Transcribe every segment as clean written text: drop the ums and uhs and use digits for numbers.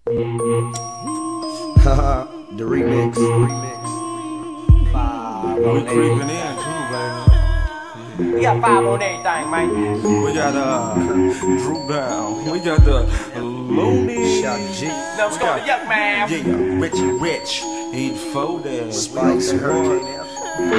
Haha, the remix. We creeping in too, baby. We got 5 on everything, man. We got Drew down. We got the Luniz. Let's go to Yuck, man. Yeah, Richie Rich. E40. Spice, Hurricane F.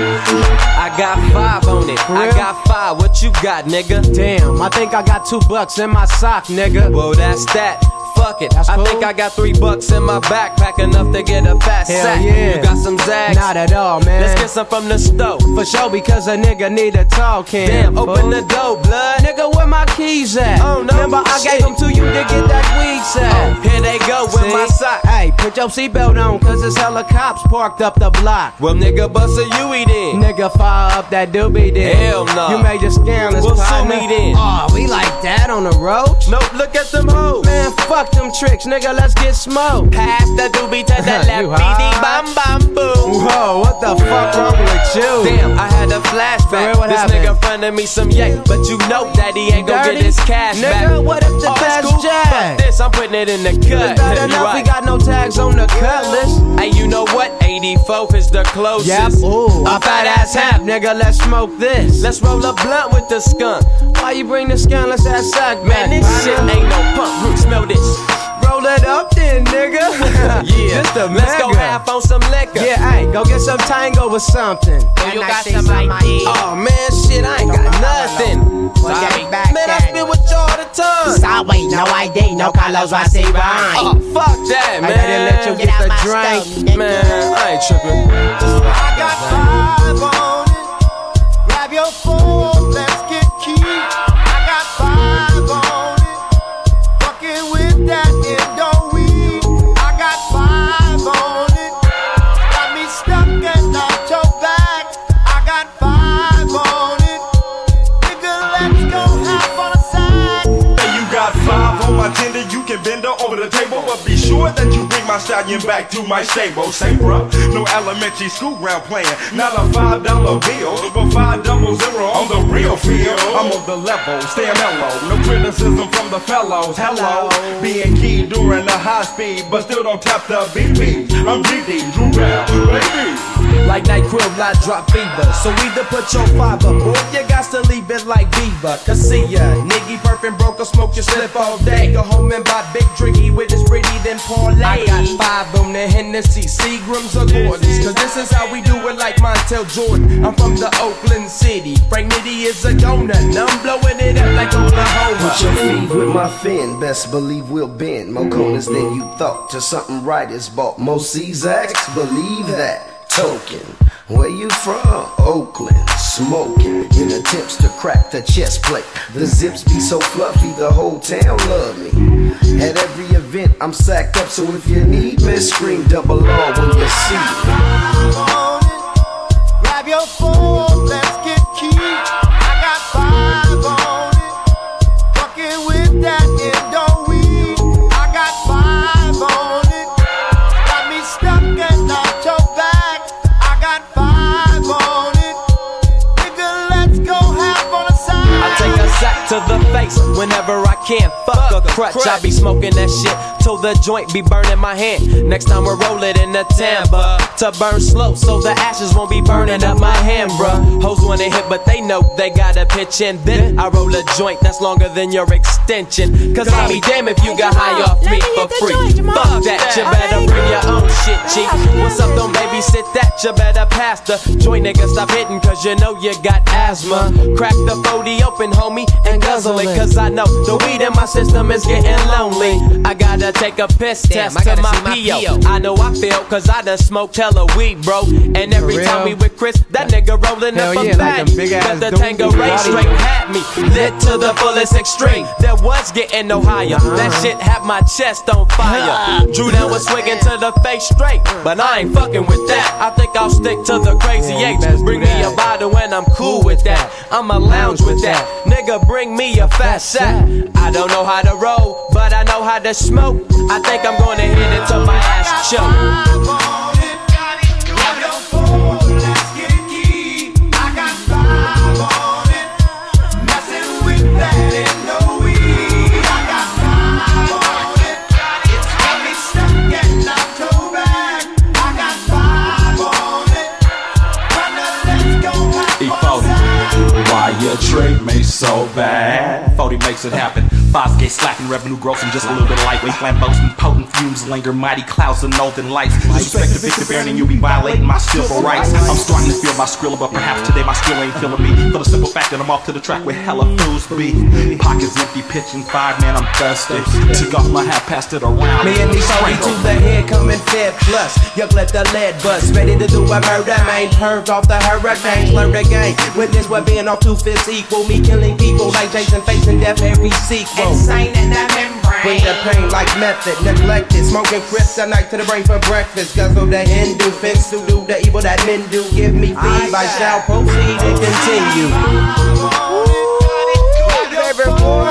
I got 5 on it. I got 5. What you got, nigga? Damn, I think I got $2 in my sock, nigga. Well, that's that. Fuck it. That's I cool. think I got $3 in my backpack, enough to get a fat Hell sack. yeah. You got some zags? Not at all, man. Let's get some from the stove. For sure, because a nigga need a talking. Damn, open the door, blood. Nigga, where my keys at? Oh, no. Remember, I gave them to you to get that weed set. Oh, here they go with my sock. Hey, put your seatbelt on, cause it's hella cops parked up the block. Well, nigga, bust a Huey then. Nigga, fire up that doobie then. Hell no. You made the scandalous Well, sue partner. me then. Oh, we like that on the road? Nope, look at them hoes. Man, fuck them tricks, nigga, let's get smoked. Pass the doobie to the left, You BD, high? bam, bam, boom. Whoa, what the fuck wrong with you? Damn, I had a flashback. For real, what This happened? nigga fronted me some yak, but you know that he ain't gon' get Dirty? his cash back. Nigga, what if the Oh, fast it's cool? jack? Fuck this, I'm putting it in the cut. It's bad You enough we right. got no tags on the cutlass. Hey, you know what? 84th is the closest. Yep, ooh, a fat ass hemp, nigga, let's smoke this. Let's roll a blunt with the skunk. Why you bring the scandalous ass sack back? Man, this shit ain't no pump. Root, smell this. Roll it up then, nigga. Yeah, Just a let's go mega. half on some liquor. Yeah, hey, go get some tango or something. You got some ID? Oh man, shit, I ain't got nothing. Man, I spit with y'all all the time. Sorry, no ID, no Carlos, I say right. Oh, fuck that, man. I didn't let you get the drink. Man, I ain't tripping. I got 5 on it. Grab your phone, let's get key. I got 5 on it. Fucking with that Indo weed. I got 5 on it. Got me stuck and out your back. I got 5 on it. Nigga, let's go half on a side. Hey, you got 5 on my tender, you can bend her over the table, but be sure that you bring my stallion back to my stable. Say, bruh, no elementary school ground playing, not a $5 bill, but 500 on the real field. I'm on the level, staying mellow, no criticism from the fellows. Hello, being key during the high speed, but still don't tap the BB. I'm GD, Drew down, baby. Like NyQuil, I drop fever. So either put your 5 up, or you got to leave it like Beaver. Cause see ya, nigga perfect broke or smoke your slip all day. Go home and buy big drinky with his pretty then parlay. I got 5 on the Hennessy, Seagrams or Gordons. Cause this is how we do it like Montel Jordan. I'm from the Oakland City. Frank Nitty is a donut, and I'm blowing it up like Oklahoma. Put your feet with my fin, best believe we'll bend more corners than you thought. Till something right is bought. Most Czaks believe that. Token, where you from? Oakland, smoking in attempts to crack the chest plate. The zips be so fluffy, the whole town love me. At every event, I'm sacked up, so if you need me, scream double R when you see me. 5 on it. Grab your phone, let's get key. I got 5 on it. Fucking with that Indo weed. I got 5 on it. Got me stuck and out your back. I got 5 on it. Nigga, let's go half on a side. I take a sack to the face whenever I can. Fuck a crutch, I be smoking that shit till the joint be burning my hand. Next time we'll roll it in the timber to burn slow, so the ashes won't be burning up my hand, bruh. Hoes wanna hit, but they know they gotta pitch in. Then I roll a joint that's longer than your extension. Cause I'll be damn if you got high off me for free. Fuck that, you better bring your own shit, cheap. What's up, don't babysit that, you better pass the joint, nigga. Stop hitting, cause you know you got asthma. Crack the 40 open, homie, and guzzle it, cause I know the weed in my system is getting lonely. I gotta take a piss test to my P.O. I know I feel, cause I done smoked hella weed, bro. And every time we with Chris, that nigga rolling up a bag. Cause the Tango Ray straight had me lit to the fullest extreme. There was getting no higher. That shit had my chest on fire. Drew down was swinging to the face straight, but I ain't fucking with that. I think I'll stick to the crazy H. Bring me a bottle and I'm cool with that. I'ma lounge with that. Nigga, bring me a fat sack. I don't know how to roll, but I know how to smoke. I think I'm gonna hit it till my ass choke. 5 on it. Grab your phone, let's get key. I got 5 on it. Messing with that Indo weed. I got 5 on it. Got me so bad. 40 makes it happen. 5 get slacking, revenue gross and just a little bit of lightweight flambeaus and potent fumes linger, mighty clouds and northern lights. Disrespect the victor bearing and you'll be violating my civil rights. I'm starting to feel my skrilla, but perhaps today my skill ain't feeling me. For the simple fact that I'm off to the track with hella fools be. Pockets empty, pitching 5, man, I'm thirsty. Took off my hat, passed it around. Me and these 40 to the head coming fed plus. Yuck, let the lead bust. Ready to do a murder, man. Purged off the hurricane. Learn the game. Witness what being off 2 fists equal. Me killing people like Jason facing death every sequel. Insane in the membrane. Bring the pain like method, neglected. Smoking kryptonite to the brain for breakfast. Guzzle the Hindu, fence to do the evil that men do. Give me feed, I shall proceed and continue. Favorite boy.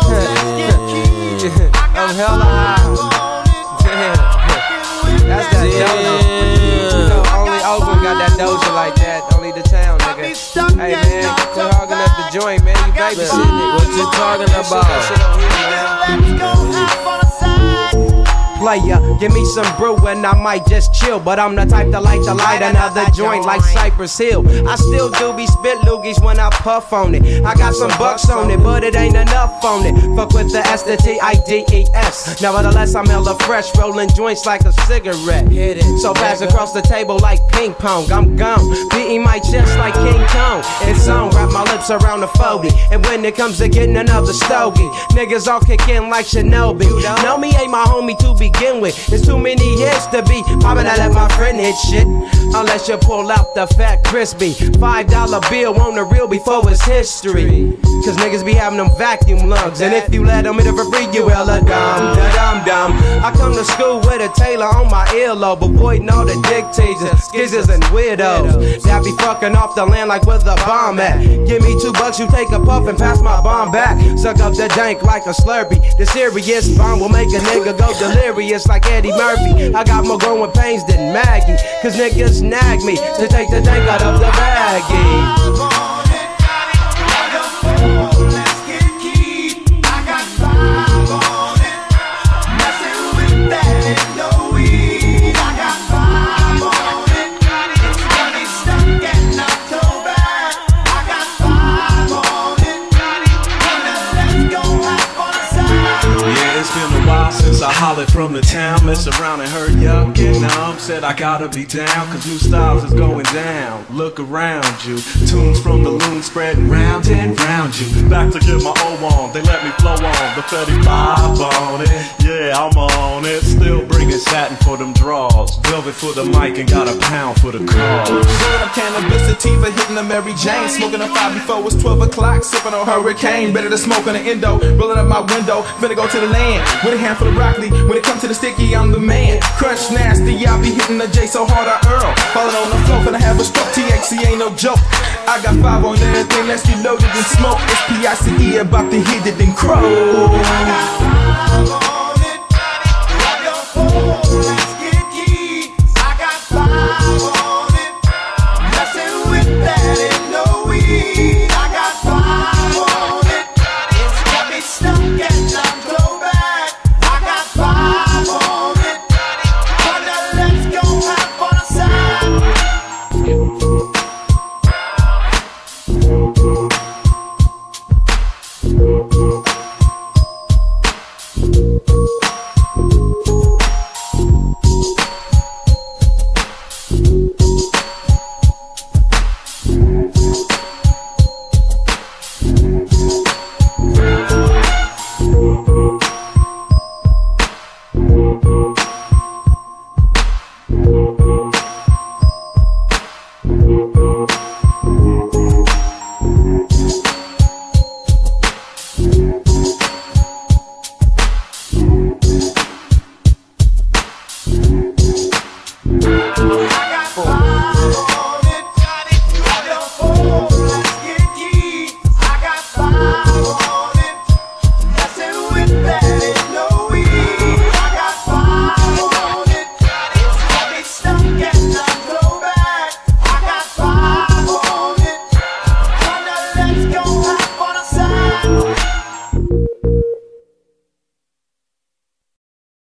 I'm hella high. Damn. That's that doja. You know, only Oakland got that doja like that. Only the town, nigga. Hey man, quit hogging up the joint, man. You babysitting it. What you talking about? Let's go half on a side. Player, give me some brew and I might just chill. But I'm the type to like to light another joint like Cypress Hill. I still do be spit loogies when I puff on it. I got some bucks on it, but it ain't enough on it. Fuck with the S, the T-I-D-E-S. Nevertheless, I'm hella fresh, rolling joints like a cigarette. So pass across the table like ping pong. I'm gone, beating my chest like King Kong. It's on, wrap my lips around the 40. And when it comes to getting another stogie, niggas all kick in like Shinobi. Know me ain't my homie to begin with. There's too many hits to be poppin'. I let my friend hit shit. Unless you pull out the fat crispy $5 bill on the real before it's history. Cause niggas be having them vacuum lungs. And if you let them in for free, you hella dumb, da-dum-dum. I come to school with a tailor on my earlobe, avoiding all the dick teasers, skizzers and weirdos that be fucking off the land like where the bomb at. Give me $2, you take a puff and pass my bomb back. Suck up the dank like a Slurpee. The serious bomb will make a nigga go delirious like Eddie Murphy. I got more growing pains than Maggie, cause niggas nag me to take the dank out of the baggie. Since I hollered from the town, mess around and heard y'all get numb. Said I gotta be down, cause new styles is going down. Look around you, tunes from the loon spreading round and round you. Back to get my O on, they let me flow on. The 35 on it, yeah, I'm on it. Still bringing satin for them draws, velvet for the mic and got a pound for the cause. Rolling up cannabis sativa, hitting a Mary Jane. Smoking a 5 before it's 12 o'clock, sipping on Hurricane. Ready to smoke on the endo, rolling up my window. Finna go to the land with a handful of broccoli. When it comes to the sticky, I'm the man. Crunch nasty, I be hitting the J so hard I earl. Falling on the floor, finna have a stroke. THC ain't no joke. I got 5 on everything, let's get loaded and smoke. It's PICE, about to hit it and crow.